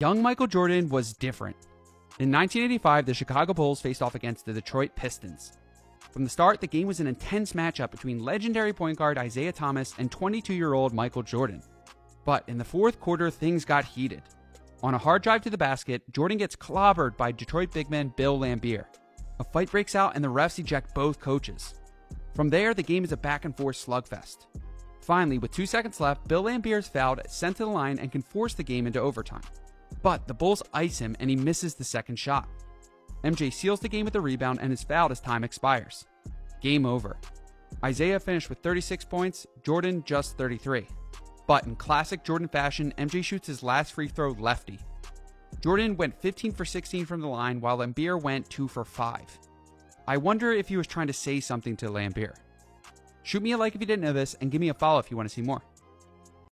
Young Michael Jordan was different. In 1985, the Chicago Bulls faced off against the Detroit Pistons. From the start, the game was an intense matchup between legendary point guard Isiah Thomas and 22-year-old Michael Jordan. But in the fourth quarter, things got heated. On a hard drive to the basket, Jordan gets clobbered by Detroit big man Bill Laimbeer. A fight breaks out and the refs eject both coaches. From there, the game is a back-and-forth slugfest. Finally, with 2 seconds left, Bill Laimbeer is fouled, sent to the line, and can force the game into overtime. But the Bulls ice him and he misses the second shot. MJ seals the game with a rebound and is fouled as time expires. Game over. Isiah finished with 36 points, Jordan just 33. But in classic Jordan fashion, MJ shoots his last free throw lefty. Jordan went 15 for 16 from the line, while Laimbeer went 2 for 5. I wonder if he was trying to say something to Laimbeer. Shoot me a like if you didn't know this, and give me a follow if you want to see more.